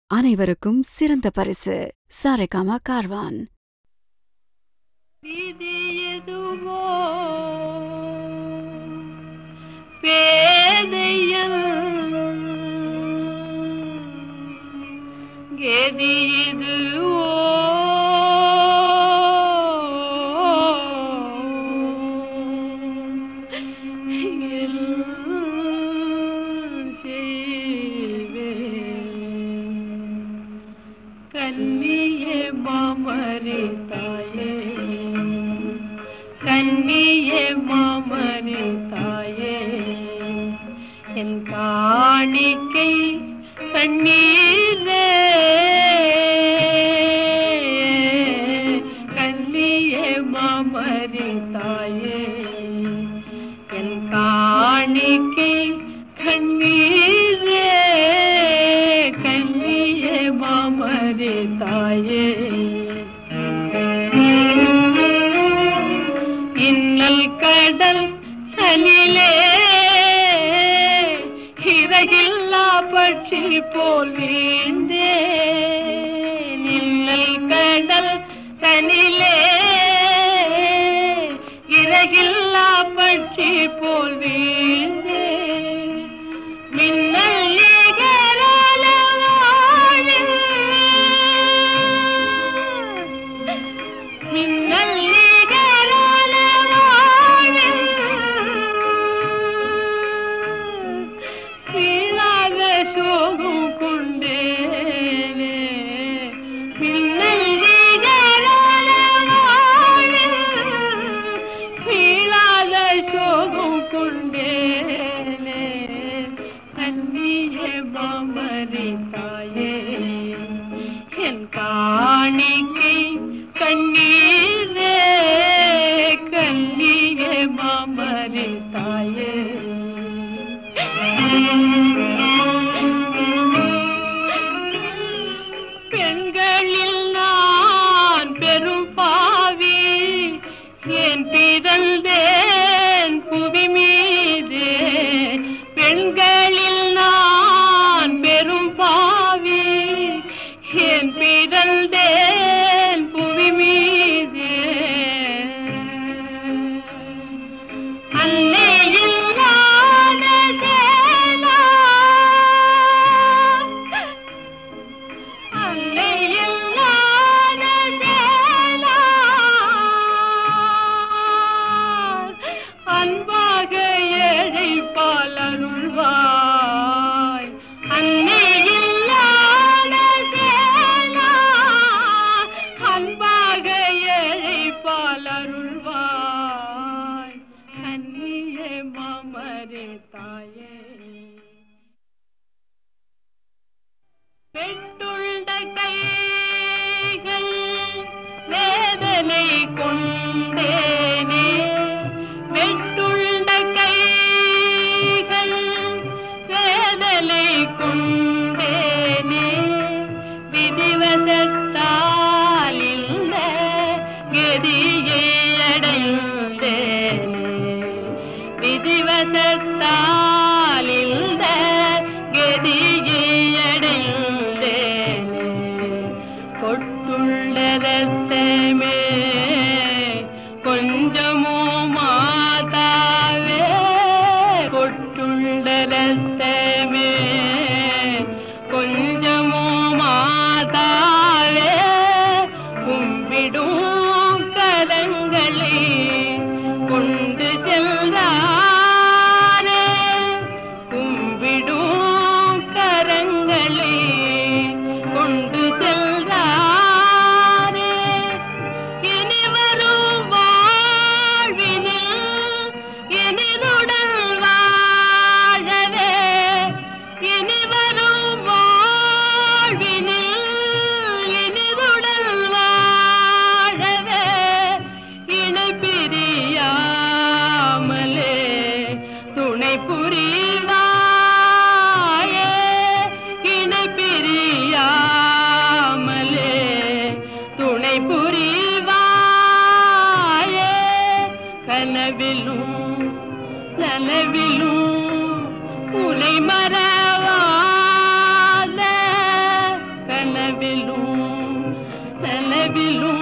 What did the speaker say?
அனைவருக்கும் சிறந்த பரிசு சாரேகாமா கார்வான். கன்னியே மாமரே தாயே, கன்னியே மாமரே தாயே, என் காணிக்கை கண்ணீரே, கன்னியே மாமரே தாயே, என் காணிக்கை கண்ணீரே, கன்னியே மாமரே தாயே. இன்னல் கடல் தனிலே இறகில்லா பட்சி போல் வீழ்ந்தேன், இன்னல் கடல் தனிலே இறகில்லா பட்சி போல் வீழ்ந்தேன், மின்னல் நிகரால வாழில், மின்னல் நிகரால வாழில் வீழாத சோகம் கொண்டேனே, மின்னல் நிகரால வாழில் வீழாத சோகம் கொண்டேனே, கன்னியே மாமரே தாயே, என் காணிக்கை கண்ணீரே, கன்னியே மாமரே தாயே. பெண்களில் நான் பெரும் பாவி, ஏன் பிறந்தேன் புவி மீதே, பெண்களில் நான் பெரும் பாவி, ஏன் பிறந்தேன் புவி மீதே, அன்னை இல்லாத சேனா, அன்னை இல்லாத சேனா, அன்பாக ஏழை பால் அருள்வாய், அன்னை இல்லாத சேனா, அன்பாக ஏழை பால் அருள்வாய், கன்னியே மாமரே தாயே. பெற்றுண்ட கைகள் வேதனை கொண்டேனே, பெற்றுண்ட கைகள் வேதனை கொண்டேனே, விதிவசத்தால் இந்த கதியை அடைந்தேனே, விதிவசத்தால் இந்த கதியை அடைந்தேனே, கொட்டுள்ள ரத்தமே கொஞ்சமோ மாதாவே, கொட்டுள்ள ரத்தமே கொஞ்சமோ மாதாவே, ನೆಲವಿಲು